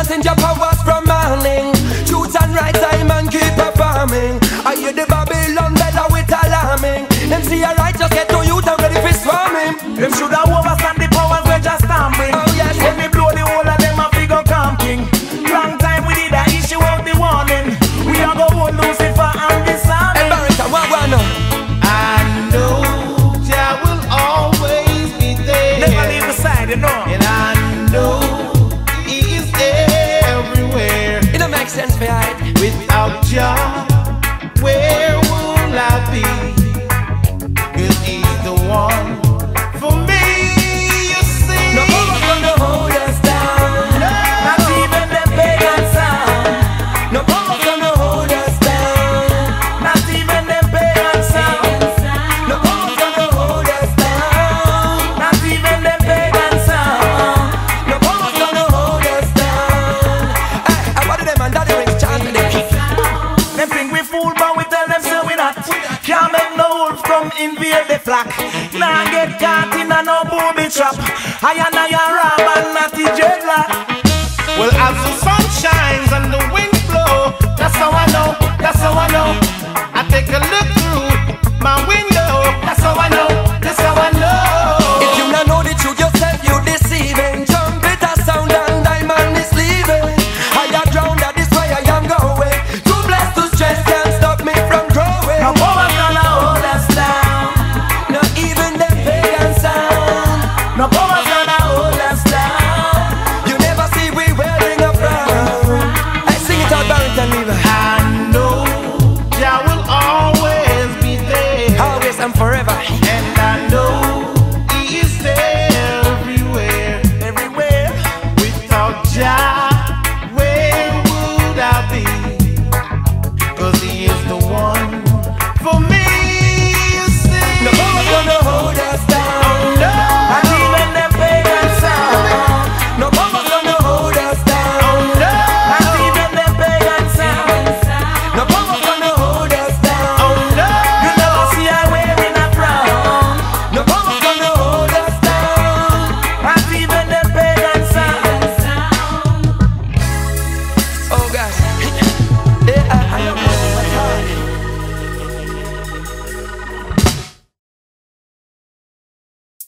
blessing your powers from morning. Truth and right time and keep performing. I hear the Babylon better with alarming. Them see a righteous get to youth and ready for swarming. Them should have overstand the powers we just stamping. Oh yes. When we blow the whole of them a figure camping. Long time we did a issue out the warning. We are go hold Lucifer and disarm. Hey Barrington, what now? I know Jah will always be there. Never leave the side, you know. And I know He is everywhere. It don't make sense for hide. Without Jah, where will I be? 'Cause He's the one for me, you see. No power gonna hold us down. Not even them pagan sound. No power gonna hold us down. Not even them pagan sound. No power gonna hold us down. Not even them pagan sound. No power gonna hold us down. Hey, I wanted them and daddy rings chanting them. Them think we fool, but we tell them so we not. Can't make no wolf come invade the flock. Nah get caught in a no booby trap. I and I rob and not the dreadlock. Well, as the sun shines and the wind blows, that's how I know, that's how I know. I take a look through my window, that's how I know, that's how I know. If you not know the truth yourself, you deceiving. Trumpeter sound and diamond is leaving. I am drowned, that is why I am going. Too blessed to stress can't stop me from growing. No power gonna hold us down. Not even them pagan sound. No power gonna hold us down. You never see we wearing a frown. I sing it out, Barrington Lever. I know Jah will always be there. Always and forever. And I know He is there everywhere. Everywhere. Without Jah,